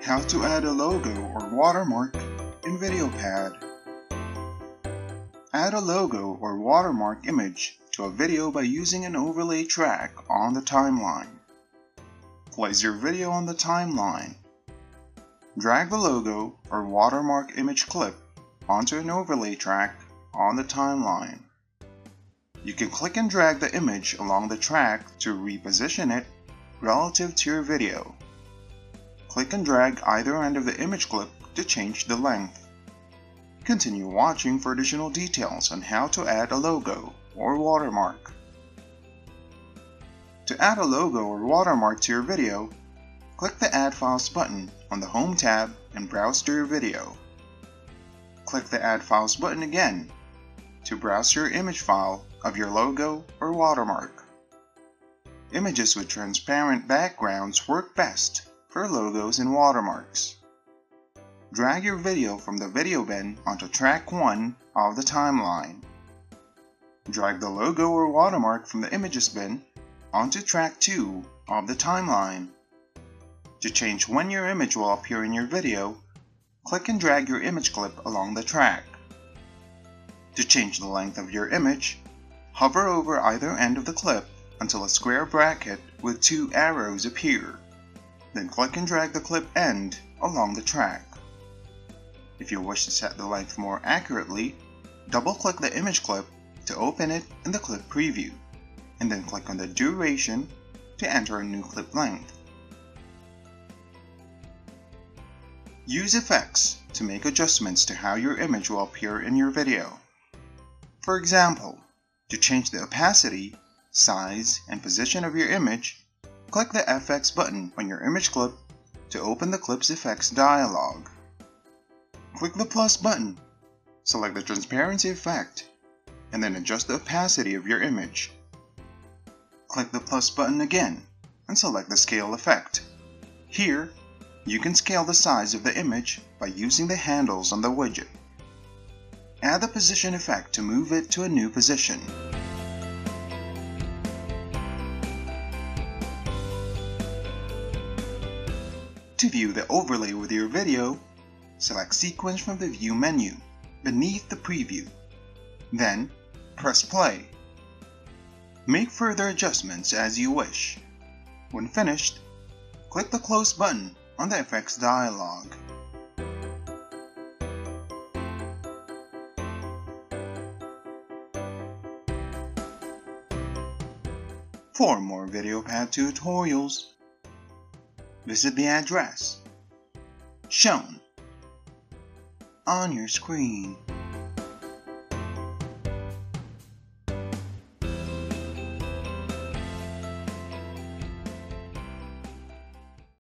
How to add a logo or watermark in VideoPad. Add a logo or watermark image to a video by using an overlay track on the timeline. Place your video on the timeline. Drag the logo or watermark image clip onto an overlay track on the timeline. You can click and drag the image along the track to reposition it relative to your video. Click and drag either end of the image clip to change the length. Continue watching for additional details on how to add a logo or watermark. To add a logo or watermark to your video, click the Add Files button on the Home tab and browse to your video. Click the Add Files button again to browse your image file of your logo or watermark. Images with transparent backgrounds work best for logos and watermarks. Drag your video from the video bin onto track 1 of the timeline. Drag the logo or watermark from the images bin onto track 2 of the timeline. To change when your image will appear in your video, click and drag your image clip along the track. To change the length of your image, hover over either end of the clip until a square bracket with 2 arrows appear. Then click and drag the clip end along the track. If you wish to set the length more accurately, double-click the image clip to open it in the clip preview, and then click on the duration to enter a new clip length. Use effects to make adjustments to how your image will appear in your video. For example, to change the opacity, size, and position of your image, click the FX button on your image clip to open the clip's effects dialog. Click the plus button, select the transparency effect, and then adjust the opacity of your image. Click the plus button again and select the scale effect. Here, you can scale the size of the image by using the handles on the widget. Add the position effect to move it to a new position. To view the overlay with your video, select Sequence from the View menu beneath the preview. Then, press play. Make further adjustments as you wish. When finished, click the Close button on the effects dialog. For more VideoPad tutorials, visit the address shown on your screen.